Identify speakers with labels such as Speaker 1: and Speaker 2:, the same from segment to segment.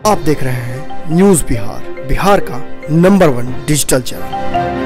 Speaker 1: आप देख रहे हैं न्यूज बिहार, बिहार का नंबर 1 डिजिटल चैनल।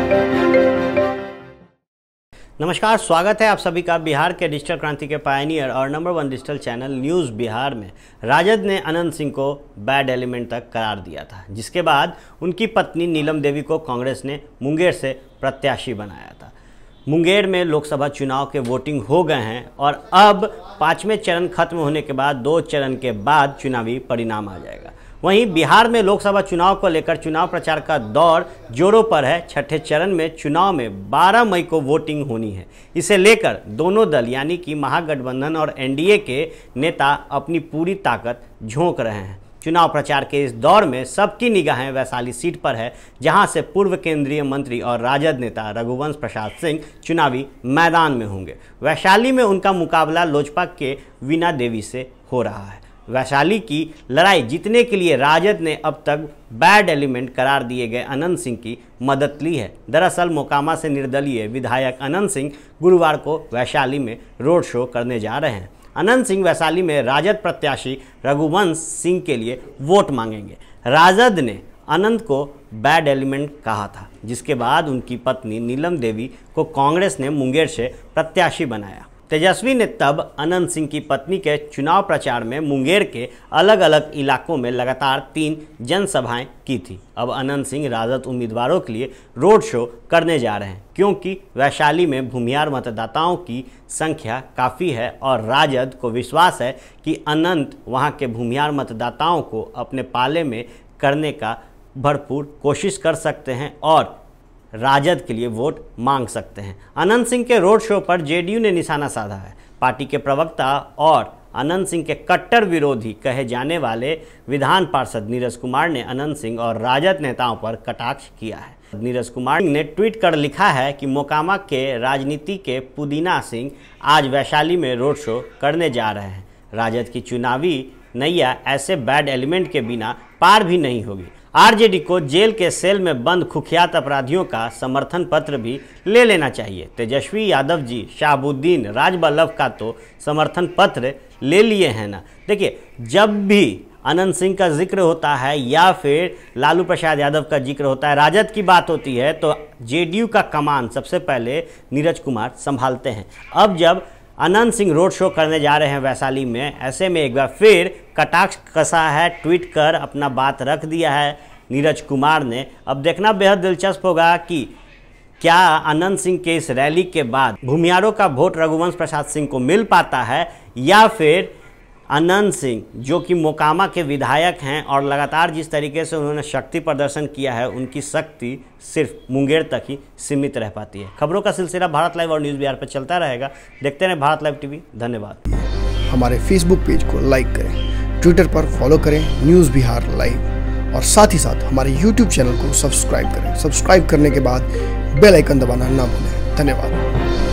Speaker 2: नमस्कार, स्वागत है आप सभी का बिहार के डिजिटल क्रांति के पायनियर और number 1 digital channel news Bihar में। राजद ने अनंत सिंह को बैड एलिमेंट तक करार दिया था, जिसके बाद उनकी पत्नी नीलम देवी को कांग्रेस ने मुंगेर से प्रत्याशी बनाया था। मुंगेर में लोकसभा चुनाव के वोटिंग हो गए हैं और अब 5वें चरण खत्म होने के बाद 2 चरण के बाद चुनावी परिणाम आ जाएगा। वहीं बिहार में लोकसभा चुनाव को लेकर चुनाव प्रचार का दौर जोरों पर है। छठे चरण में चुनाव में 12 मई को वोटिंग होनी है। इसे लेकर दोनों दल यानी कि महागठबंधन और एनडीए के नेता अपनी पूरी ताकत झोंक रहे हैं। चुनाव प्रचार के इस दौर में सबकी निगाहें वैशाली सीट पर है, जहां से पूर्व केंद्रीय मंत्री और राजद नेता रघुवंश प्रसाद सिंह चुनावी मैदान में होंगे। वैशाली में उनका मुकाबला लोजपा के वीणा देवी से हो रहा है। वैशाली की लड़ाई जीतने के लिए राजद ने अब तक बैड एलिमेंट करार दिए गए अनंत सिंह की मदद ली है। दरअसल मोकामा से निर्दलीय विधायक अनंत सिंह गुरुवार को वैशाली में रोड शो करने जा रहे हैं। अनंत सिंह वैशाली में राजद प्रत्याशी रघुवंश सिंह के लिए वोट मांगेंगे। राजद ने अनंत को बैड एलिमेंट कहा था, जिसके बाद उनकी पत्नी नीलम देवी को कांग्रेस ने मुंगेर से प्रत्याशी बनाया। तेजस्वी ने तब अनंत सिंह की पत्नी के चुनाव प्रचार में मुंगेर के अलग अलग इलाकों में लगातार 3 जनसभाएं की थी। अब अनंत सिंह राजद उम्मीदवारों के लिए रोड शो करने जा रहे हैं, क्योंकि वैशाली में भूमिहार मतदाताओं की संख्या काफ़ी है और राजद को विश्वास है कि अनंत वहां के भूमिहार मतदाताओं को अपने पाले में करने का भरपूर कोशिश कर सकते हैं और राजद के लिए वोट मांग सकते हैं। अनंत सिंह के रोड शो पर जेडीयू ने निशाना साधा है। पार्टी के प्रवक्ता और अनंत सिंह के कट्टर विरोधी कहे जाने वाले विधान पार्षद नीरज कुमार ने अनंत सिंह और राजद नेताओं पर कटाक्ष किया है। नीरज कुमार ने ट्वीट कर लिखा है कि मोकामा के राजनीति के पुदीना सिंह आज वैशाली में रोड शो करने जा रहे हैं। राजद की चुनावी नैया ऐसे बैड एलिमेंट के बिना पार भी नहीं होगी। आरजेडी को जेल के सेल में बंद कुख्यात अपराधियों का समर्थन पत्र भी ले लेना चाहिए। तेजस्वी यादव जी, शाहबुद्दीन, राजबल्लभ का तो समर्थन पत्र ले लिए हैं ना। देखिए, जब भी अनंत सिंह का जिक्र होता है या फिर लालू प्रसाद यादव का जिक्र होता है, राजद की बात होती है, तो जेडीयू का कमान सबसे पहले नीरज कुमार संभालते हैं। अब जब अनंत सिंह रोड शो करने जा रहे हैं वैशाली में, ऐसे में एक बार फिर कटाक्ष कसा है, ट्वीट कर अपना बात रख दिया है नीरज कुमार ने। अब देखना बेहद दिलचस्प होगा कि क्या अनंत सिंह के इस रैली के बाद भूमिहारों का वोट रघुवंश प्रसाद सिंह को मिल पाता है, या फिर अनंत सिंह जो कि मोकामा के विधायक हैं और लगातार जिस तरीके से उन्होंने शक्ति प्रदर्शन किया है, उनकी शक्ति सिर्फ मुंगेर तक ही सीमित रह पाती है। खबरों का सिलसिला भारत लाइव और न्यूज़ बिहार पर चलता रहेगा। देखते रहें भारत लाइव टीवी। धन्यवाद।
Speaker 1: हमारे फेसबुक पेज को लाइक करें, ट्विटर पर फॉलो करें न्यूज़ बिहार लाइव, और साथ ही साथ हमारे यूट्यूब चैनल को सब्सक्राइब करें। सब्सक्राइब करने के बाद बेल आइकन दबाना ना भूलें। धन्यवाद।